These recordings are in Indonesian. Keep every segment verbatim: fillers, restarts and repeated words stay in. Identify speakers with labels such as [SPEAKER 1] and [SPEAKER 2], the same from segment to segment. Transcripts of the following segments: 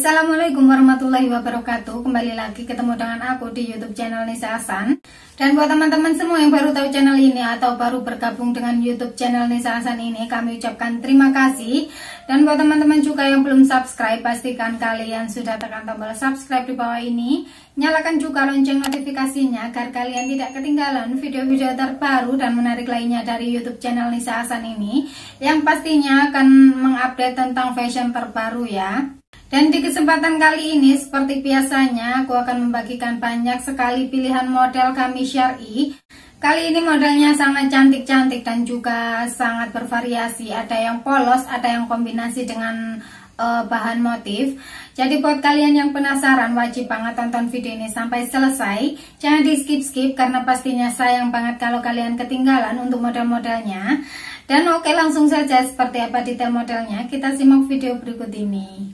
[SPEAKER 1] Assalamualaikum warahmatullahi wabarakatuh. Kembali lagi ketemu dengan aku di YouTube channel Nisa Hasan. Dan buat teman-teman semua yang baru tahu channel ini atau baru bergabung dengan YouTube channel Nisa Hasan ini, kami ucapkan terima kasih. Dan buat teman-teman juga yang belum subscribe, pastikan kalian sudah tekan tombol subscribe di bawah ini. Nyalakan juga lonceng notifikasinya agar kalian tidak ketinggalan video-video terbaru dan menarik lainnya dari YouTube channel Nisa Hasan ini, yang pastinya akan mengupdate tentang fashion terbaru ya. Dan di kesempatan kali ini seperti biasanya aku akan membagikan banyak sekali pilihan model gamis syar'i. Kali ini modelnya sangat cantik-cantik dan juga sangat bervariasi. Ada yang polos, ada yang kombinasi dengan uh, bahan motif. Jadi buat kalian yang penasaran wajib banget tonton video ini sampai selesai. Jangan di skip-skip karena pastinya sayang banget kalau kalian ketinggalan untuk model-modelnya. Dan oke, langsung saja seperti apa detail modelnya, kita simak video berikut ini.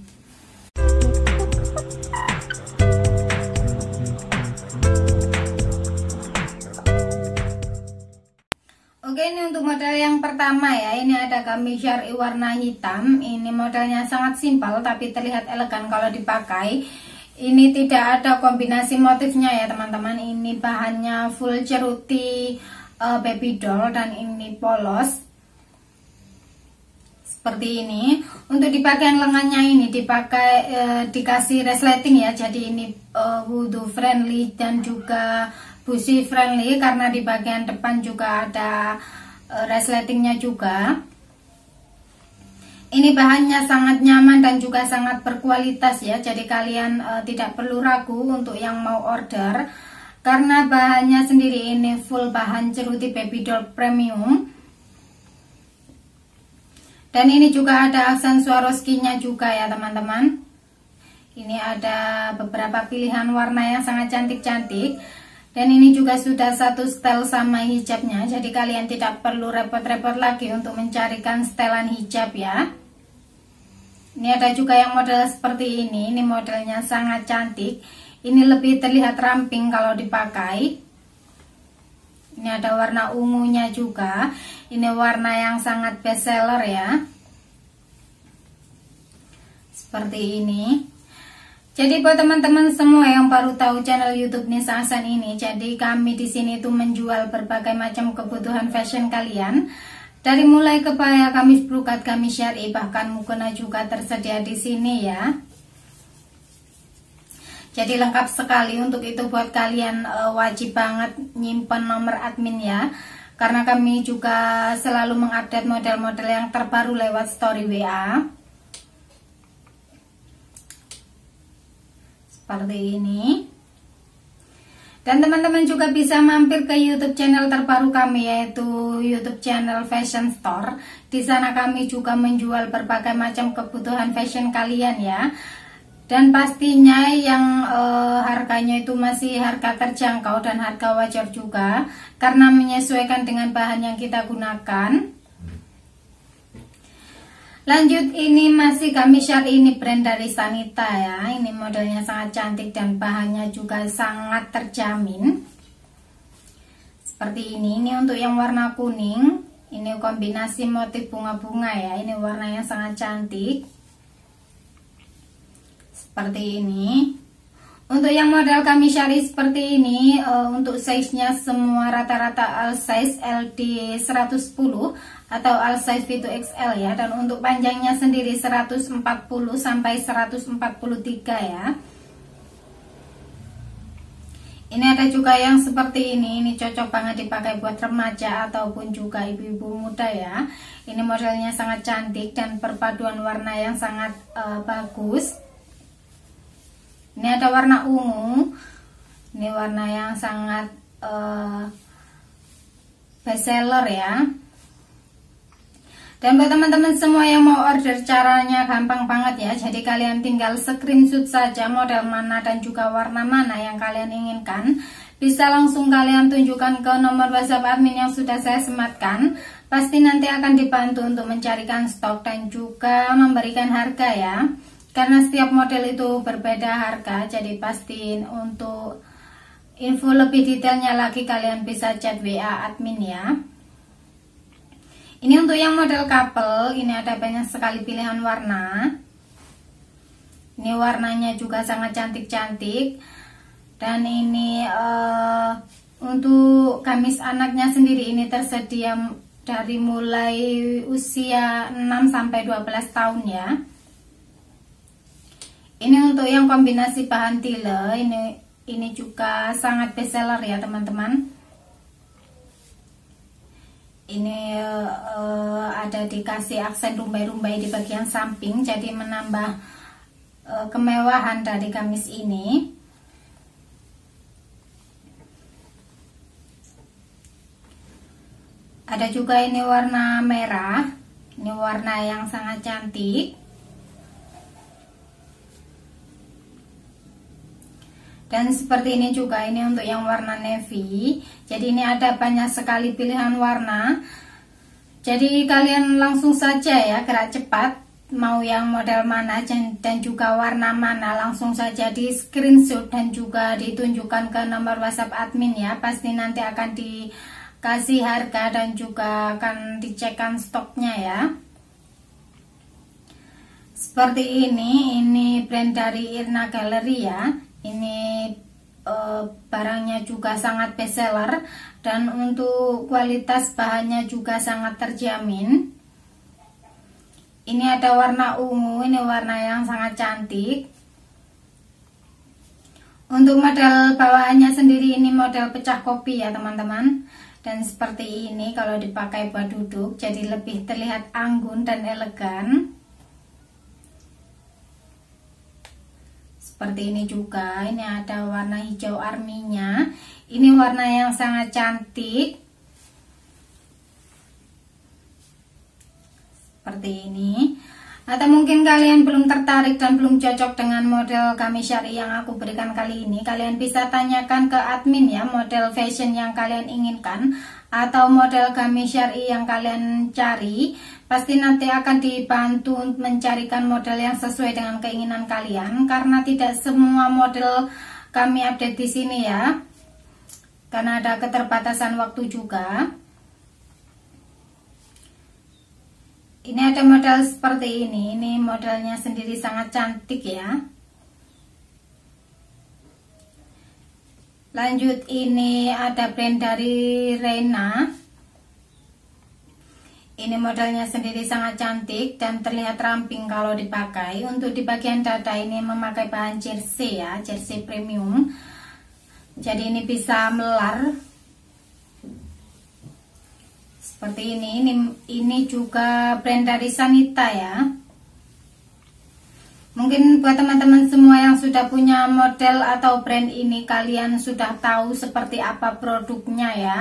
[SPEAKER 1] Oke, ini untuk model yang pertama ya. Ini ada gamis syar'i warna hitam. Ini modelnya sangat simpel tapi terlihat elegan kalau dipakai. Ini tidak ada kombinasi motifnya ya teman-teman. Ini bahannya full ceruti uh, baby doll dan ini polos seperti ini. Untuk di bagian lengannya ini dipakai uh, dikasih resleting ya. Jadi ini uh, wudhu friendly dan juga busi friendly karena di bagian depan juga ada uh, resletingnya juga. Ini bahannya sangat nyaman dan juga sangat berkualitas ya. Jadi kalian uh, tidak perlu ragu untuk yang mau order karena bahannya sendiri ini full bahan ceruti baby doll premium. Dan ini juga ada aksen Swarovski-nya juga ya teman-teman. Ini ada beberapa pilihan warna yang sangat cantik-cantik. Dan ini juga sudah satu setel sama hijabnya. Jadi kalian tidak perlu repot-repot lagi untuk mencarikan setelan hijab ya. Ini ada juga yang model seperti ini. Ini modelnya sangat cantik. Ini lebih terlihat ramping kalau dipakai. Ini ada warna ungunya juga. Ini warna yang sangat best seller ya. Seperti ini. Jadi buat teman-teman semua yang baru tahu channel YouTube Nisa Hasan ini, jadi kami di sini tuh menjual berbagai macam kebutuhan fashion kalian. Dari mulai kebaya, gamis brokat, gamis syar'i, bahkan mukena juga tersedia di sini ya. Jadi lengkap sekali. Untuk itu buat kalian e, wajib banget nyimpen nomor admin ya. Karena kami juga selalu mengupdate model-model yang terbaru lewat story W A. Seperti ini. Dan teman-teman juga bisa mampir ke YouTube channel terbaru kami, yaitu YouTube channel Fashion Store. Di sana kami juga menjual berbagai macam kebutuhan fashion kalian ya. Dan pastinya yang e, harganya itu masih harga terjangkau dan harga wajar juga, karena menyesuaikan dengan bahan yang kita gunakan. Lanjut, ini masih gamis syar'i, ini brand dari Sanita ya. Ini modelnya sangat cantik dan bahannya juga sangat terjamin. Seperti ini. Ini untuk yang warna kuning. Ini kombinasi motif bunga-bunga ya. Ini warnanya sangat cantik. Seperti ini. Untuk yang model gamis syar'i seperti ini, uh, untuk size-nya semua rata-rata L size L D seratus sepuluh atau L size V dua X L ya. Dan untuk panjangnya sendiri seratus empat puluh sampai seratus empat puluh tiga ya. Ini ada juga yang seperti ini. Ini cocok banget dipakai buat remaja ataupun juga ibu-ibu muda ya. Ini modelnya sangat cantik dan perpaduan warna yang sangat uh, bagus. Ini ada warna ungu. Ini warna yang sangat uh, best seller ya. Dan buat teman-teman semua yang mau order, caranya gampang banget ya. Jadi kalian tinggal screenshot saja model mana dan juga warna mana yang kalian inginkan. Bisa langsung kalian tunjukkan ke nomor WhatsApp admin yang sudah saya sematkan. Pasti nanti akan dibantu untuk mencarikan stok dan juga memberikan harga ya. Karena setiap model itu berbeda harga, jadi pastiin untuk info lebih detailnya lagi kalian bisa chat W A admin ya. Ini untuk yang model couple, ini ada banyak sekali pilihan warna. Ini warnanya juga sangat cantik-cantik. Dan ini uh, untuk gamis anaknya sendiri ini tersedia dari mulai usia enam sampai dua belas tahun ya. Ini untuk yang kombinasi bahan tile, ini ini juga sangat best seller ya teman-teman. Ini uh, ada dikasih aksen rumbai-rumbai di bagian samping, jadi menambah uh, kemewahan dari gamis ini. Ada juga ini warna merah, ini warna yang sangat cantik. Dan seperti ini juga, ini untuk yang warna navy. Jadi ini ada banyak sekali pilihan warna. Jadi kalian langsung saja ya, gerak cepat, mau yang model mana dan juga warna mana, langsung saja di screenshot dan juga ditunjukkan ke nomor WhatsApp admin ya. Pasti nanti akan di kasih harga dan juga akan dicekkan stoknya ya. Seperti ini, ini brand dari Irna Gallery ya. Ini e, barangnya juga sangat best seller dan untuk kualitas bahannya juga sangat terjamin. Ini ada warna ungu, ini warna yang sangat cantik. Untuk model bawaannya sendiri ini model pecah kopi ya teman-teman. Dan seperti ini kalau dipakai buat duduk, jadi lebih terlihat anggun dan elegan. Seperti ini juga, ini ada warna hijau arminya. Ini warna yang sangat cantik. Seperti ini. Atau mungkin kalian belum tertarik dan belum cocok dengan model gamis syari yang aku berikan kali ini, kalian bisa tanyakan ke admin ya, model fashion yang kalian inginkan atau model gamis syari yang kalian cari. Pasti nanti akan dibantu mencarikan model yang sesuai dengan keinginan kalian, karena tidak semua model kami update di sini ya, karena ada keterbatasan waktu juga. Ini ada model seperti ini, ini modelnya sendiri sangat cantik ya. Lanjut, ini ada brand dari Reina. Ini modelnya sendiri sangat cantik dan terlihat ramping kalau dipakai. Untuk di bagian dada ini memakai bahan jersey ya, jersey premium. Jadi ini bisa melar. Seperti ini, ini, ini juga brand dari Sanita ya. Mungkin buat teman-teman semua yang sudah punya model atau brand ini, kalian sudah tahu seperti apa produknya ya.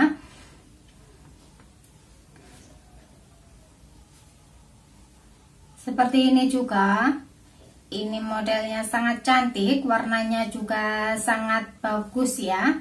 [SPEAKER 1] Seperti ini juga, ini modelnya sangat cantik, warnanya juga sangat bagus ya.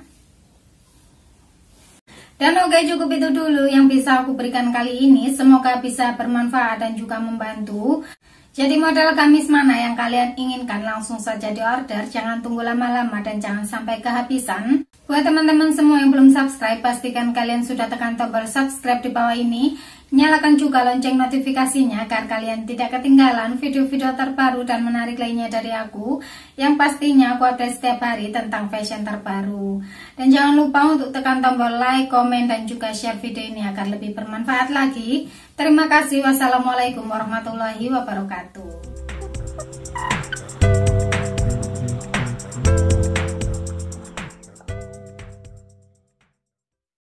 [SPEAKER 1] Dan oke, cukup itu dulu yang bisa aku berikan kali ini. Semoga bisa bermanfaat dan juga membantu. Jadi model gamis mana yang kalian inginkan, langsung saja di order. Jangan tunggu lama-lama dan jangan sampai kehabisan. Buat teman-teman semua yang belum subscribe, pastikan kalian sudah tekan tombol subscribe di bawah ini. Nyalakan juga lonceng notifikasinya agar kalian tidak ketinggalan video-video terbaru dan menarik lainnya dari aku, yang pastinya aku update setiap hari tentang fashion terbaru. Dan jangan lupa untuk tekan tombol like, komen, dan juga share video ini agar lebih bermanfaat lagi. Terima kasih. Wassalamualaikum warahmatullahi wabarakatuh.